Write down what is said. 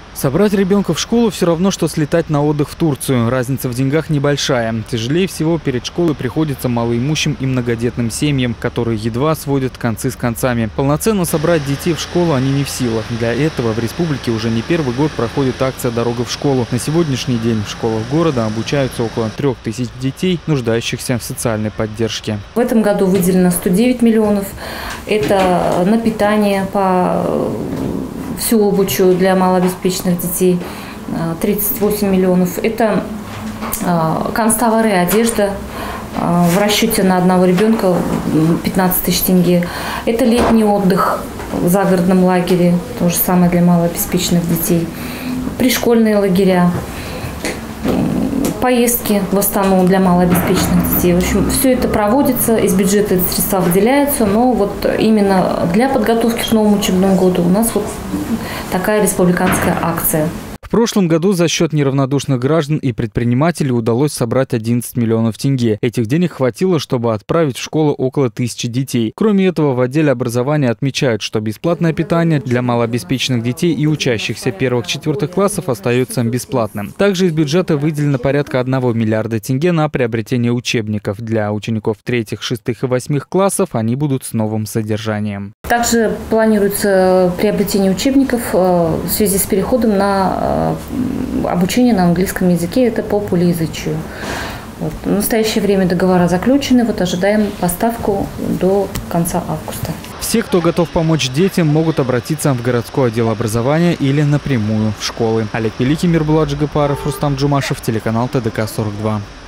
Собрать ребенка в школу все равно, что слетать на отдых в Турцию. Разница в деньгах небольшая. Тяжелее всего перед школой приходится малоимущим и многодетным семьям, которые едва сводят концы с концами. Полноценно собрать детей в школу они не в силах. Для этого в республике уже не первый год проходит акция «Дорога в школу». На сегодняшний день в школах города обучаются около 3000 детей, нуждающихся в социальной поддержке. В этом году выделено 109 миллионов. Это на питание по всеобучу для малообеспеченных детей 38 миллионов. Это канцтовары и одежда в расчете на одного ребенка 15 тысяч тенге. Это летний отдых в загородном лагере, то же самое для малообеспеченных детей. Пришкольные лагеря, поездки в основном для малообеспеченных детей. В общем, все это проводится, из бюджета эти средства выделяются, но вот именно для подготовки к новому учебному году у нас вот такая республиканская акция. В прошлом году за счет неравнодушных граждан и предпринимателей удалось собрать 11 миллионов тенге. Этих денег хватило, чтобы отправить в школу около 1000 детей. Кроме этого, в отделе образования отмечают, что бесплатное питание для малообеспеченных детей и учащихся 1-4 классов остается бесплатным. Также из бюджета выделено порядка 1 миллиарда тенге на приобретение учебников. Для учеников 3, 6 и 8 классов они будут с новым содержанием. Также планируется приобретение учебников в связи с переходом на обучение на английском языке, это по полиязычию. Вот. В настоящее время договора заключены, вот ожидаем поставку до конца августа. Все, кто готов помочь детям, могут обратиться в городской отдел образования или напрямую в школы. Олег Великий, Мирбулат Джигапаров, Рустам Джумашев, телеканал ТДК-42.